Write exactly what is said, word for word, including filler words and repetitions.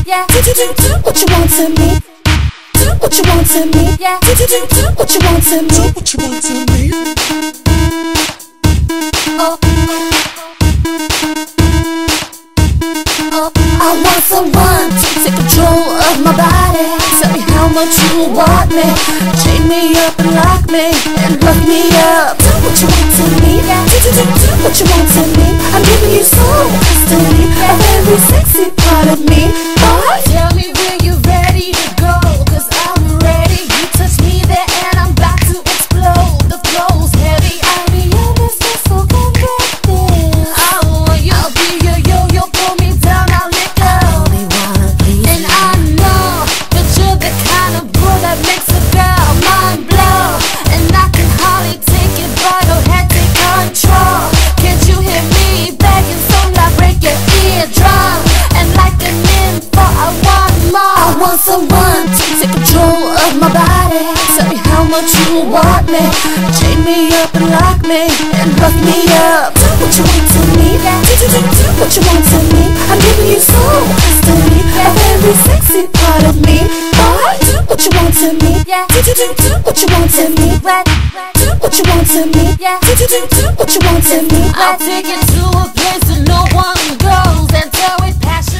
yeah. Do do do do what you want to me. Do what you want to me, yeah. Do do do do what you want to me. Do what you want to me. Oh, oh, I want someone to take control of my body. Tell me how much you want me. Chain me up and lock me and lock me up. Do what you want to me, yeah. Do do do do what you want to me. I'm giving you so custody of every sexy part of me. Boy, tell me when you're ready to go, 'cause I'm ready. You touch me there and I'm about to explode. The flow's heavy, I'll be your business, so come back there. I want you, I'll be your yo-yo, pull me down, I'll let go. I only wanna please and you. I know that you're the kind of boy that makes a girl mind blow. And I can hardly take it, but I'll have to take control. Can't you hear me begging, so I break your eardrum? And like an info, I want more. I want someone to take control of my body. Tell me how much you want me. Chain me up and lock me and lock me up. Do what you want to me, yeah. Do do do do what you want to me. I'm giving you so custody of every sexy part of me. Boy, do what you want to me, yeah. Do do do do what you want to me. Do what you want to me, yeah. Do do do do what you want to me. I'll take it to a place that no one goes until we pass.